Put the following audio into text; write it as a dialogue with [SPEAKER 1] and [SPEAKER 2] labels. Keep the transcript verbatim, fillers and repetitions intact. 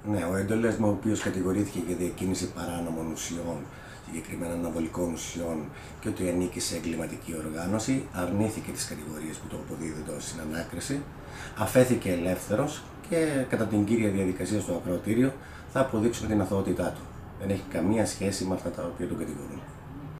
[SPEAKER 1] Ναι, ο Έντολες, ο οποίος κατηγορήθηκε για διακίνηση παράνομων ουσιών, συγκεκριμένα αναβολικών ουσιών, και ότι ανήκει σε εγκληματική οργάνωση, αρνήθηκε τις κατηγορίες που του αποδίδονται ως συνανάκριση, αφέθηκε ελεύθερος και κατά την κύρια διαδικασία στο ακροατήριο θα αποδείξουν την αθωότητά του. Δεν έχει καμία σχέση με αυτά τα οποία τον κατηγορούν.